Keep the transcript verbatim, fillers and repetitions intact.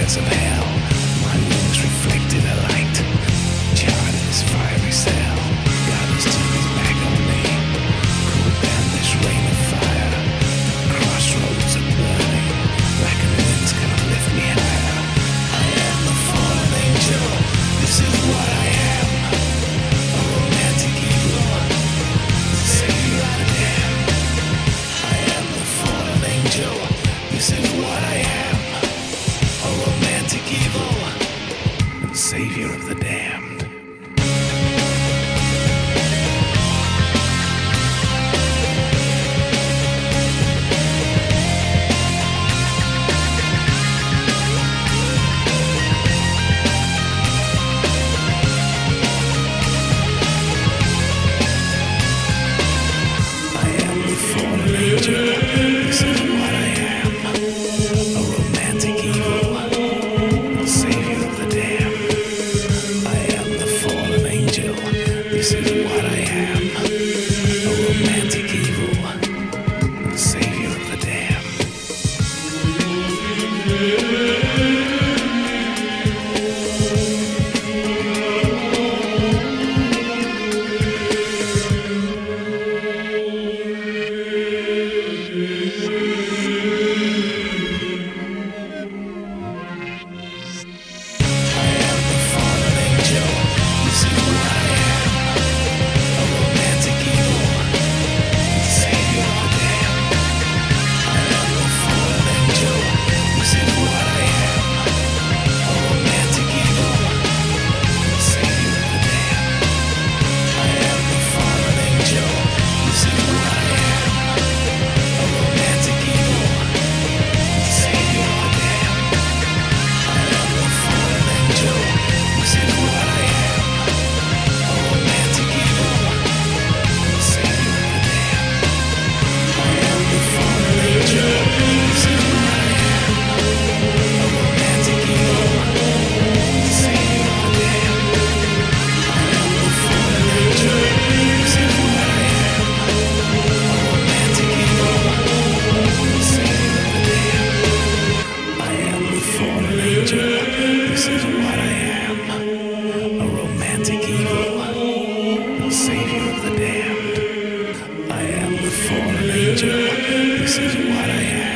gates of hell. My wings reflected a light, charred in this fiery cell. God has turned his back on me, cooled down this rain of fire. The crossroads are burning, blackened winds cannot lift me higher. I am the fallen angel, this is what I am. A romantic evil, the savior of the damned. I am the fallen angel, this is what I am. A romantic evil, and savior of the damned. This is what I am, a romantic evil, a savior of the damned. I am the fallen angel, this is what I am, a romantic evil, a savior of the damned. This is what I am, a romantic evil, the savior of the damned. I am the fallen angel, this is what I am.